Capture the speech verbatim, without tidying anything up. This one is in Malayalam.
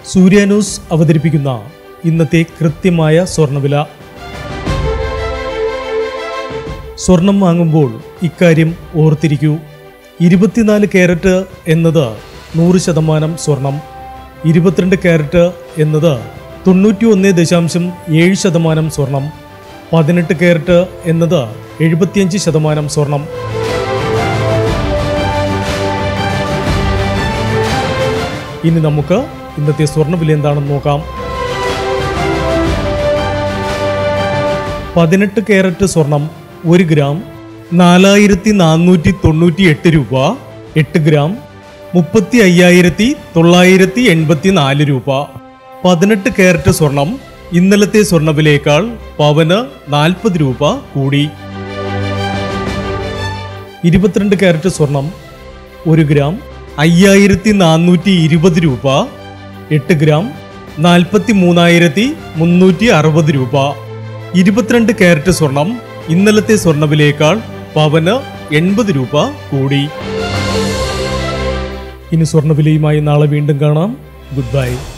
സൂര്യ ന്യൂസ് അവതരിപ്പിക്കുന്ന ഇന്നത്തെ കൃത്യമായ സ്വർണ്ണവില. സ്വർണം വാങ്ങുമ്പോൾ ഇക്കാര്യം ഓർത്തിരിക്കൂ. ഇരുപത്തിനാല് ക്യാരറ്റ് എന്നത് നൂറ് ശതമാനം സ്വർണം, ഇരുപത്തിരണ്ട് ക്യാരറ്റ് എന്നത് തൊണ്ണൂറ്റി ഒന്ന് ദശാംശം ഏഴ് ശതമാനം സ്വർണം, പതിനെട്ട് ക്യാരറ്റ് എന്നത് എഴുപത്തിയഞ്ച് ശതമാനം സ്വർണം. ഇനി നമുക്ക് ഇന്നത്തെ സ്വർണ്ണവില എന്താണെന്ന് നോക്കാം. പതിനെട്ട് ക്യാരറ്റ് സ്വർണം ഒരു ഗ്രാം നാലായിരത്തി നാനൂറ്റി തൊണ്ണൂറ്റി എട്ട് രൂപ, എട്ട് ഗ്രാം മുപ്പത്തി അയ്യായിരത്തി തൊള്ളായിരത്തി എൺപത്തി നാല് രൂപ. പതിനെട്ട് ക്യാരറ്റ് സ്വർണം ഇന്നലത്തെ സ്വർണ്ണവിലയേക്കാൾ പവന് നാൽപ്പത് രൂപ കൂടി. ഇരുപത്തിരണ്ട് ക്യാരറ്റ് സ്വർണം ഒരു ഗ്രാം അയ്യായിരത്തി നാനൂറ്റി ഇരുപത് രൂപ, എട്ട് ഗ്രാം നാൽപ്പത്തി മൂന്നായിരത്തി മുന്നൂറ്റി അറുപത് രൂപ. ഇരുപത്തിരണ്ട് ക്യാരറ്റ് സ്വർണം ഇന്നലത്തെ സ്വർണ്ണവിലയേക്കാൾ പവന് എൺപത് രൂപ കൂടി. ഇനി സ്വർണ്ണവിലയുമായി നാളെ വീണ്ടും കാണാം. Good bye.